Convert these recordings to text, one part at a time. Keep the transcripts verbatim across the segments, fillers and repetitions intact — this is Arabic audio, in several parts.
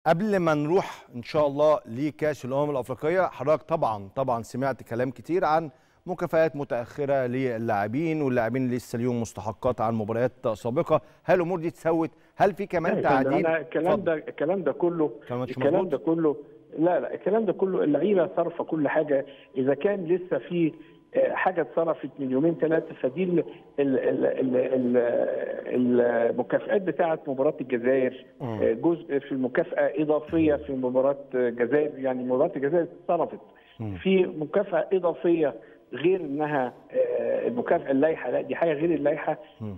قبل ما نروح ان شاء الله لكاس الامم الافريقيه، حضرتك طبعا طبعا سمعت كلام كتير عن مكافآت متاخره للاعبين، واللاعبين اللي لسه ليهم مستحقات عن مباريات سابقه. هل الامور دي تسوت؟ هل في كمان تعديل؟ أنا الكلام ده الكلام ده كله الكلام ده كله لا لا الكلام ده كله اللعيبه صارفه كل حاجه. اذا كان لسه في حاجه اتصرفت من يومين ثلاثه، فدي المكافآت بتاعه مباراه الجزائر جزء في المكافاه اضافيه في مباراه الجزائر، يعني مباراه الجزائر اتصرفت في مكافاه اضافيه غير انها المكافاه اللائحه، لا دي حاجه غير اللائحه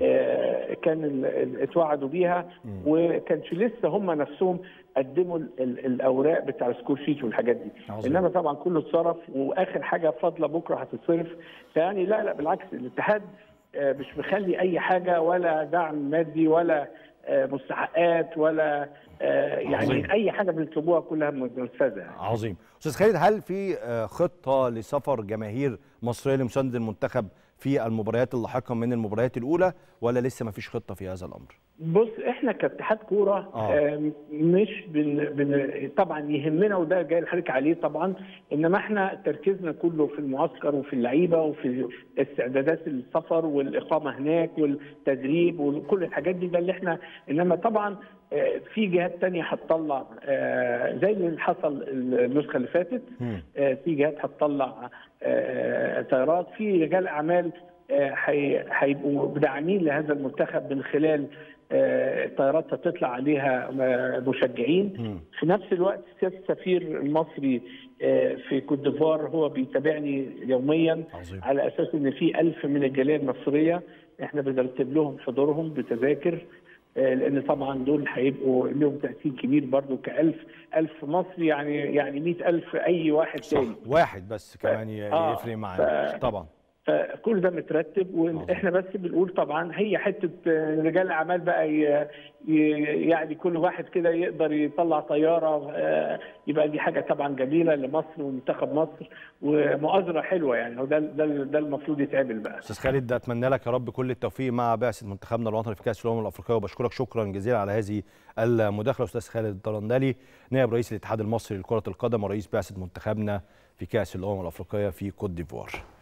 كان اتوعدوا بيها، وكانش لسه هم نفسهم قدموا الاوراق بتاع السكور شيت والحاجات دي. عظيم. انما طبعا كله اتصرف، واخر حاجه فاضله بكره هتتصرف. فيعني لا لا بالعكس، الاتحاد مش مخلي اي حاجه، ولا دعم مادي ولا مستحقات ولا يعني عظيم. اي حاجه بيطلبوها كلها منفذه يعني. عظيم. استاذ خالد، هل في خطه لسفر جماهير مصريه لمساندة المنتخب في المباريات اللاحقه من المباريات الاولى، ولا لسه ما فيش خطه في هذا الامر؟ بص، احنا كاتحاد كوره آه. مش بن بن طبعا يهمنا، وده جاي لحضرتك عليه طبعا، انما احنا تركيزنا كله في المعسكر وفي اللعيبه وفي استعدادات السفر والاقامه هناك والتدريب وكل الحاجات دي، ده اللي احنا. انما طبعا آه في جهات ثانيه هتطلع آه زي اللي حصل النسخه اللي فاتت، آه في جهات هتطلع آه طيارات، في رجال اعمال هيبقوا آه داعمين لهذا المنتخب من خلال طيارات هتطلع عليها مشجعين. في نفس الوقت سيادة السفير المصري في كوت ديفوار هو بيتابعني يوميا. عظيم. على اساس ان في ألف من الجاليه المصريه احنا بنرتب لهم حضورهم بتذاكر، لان طبعا دول هيبقوا لهم تاثير كبير برضو، كألف ألف مصري يعني يعني مئة ألف اي واحد تاني، واحد بس كمان ف... يفرق معانا. ف... طبعا فكل ده مترتب، واحنا بس بنقول طبعا هي حته رجال الاعمال بقى ي... يعني كل واحد كده يقدر يطلع طياره، يبقى دي حاجه طبعا جميله لمصر ومنتخب مصر ومؤازره حلوه يعني. وده ده ده المفروض يتعمل بقى. استاذ خالد، اتمنى لك يا رب كل التوفيق مع بعثه منتخبنا الوطني في كاس الامم الافريقيه، وبشكرك شكرا جزيلا على هذه المداخله. استاذ خالد الدرندلي، نائب رئيس الاتحاد المصري لكره القدم ورئيس بعثه منتخبنا في كاس الامم الافريقيه في كوت ديفوار.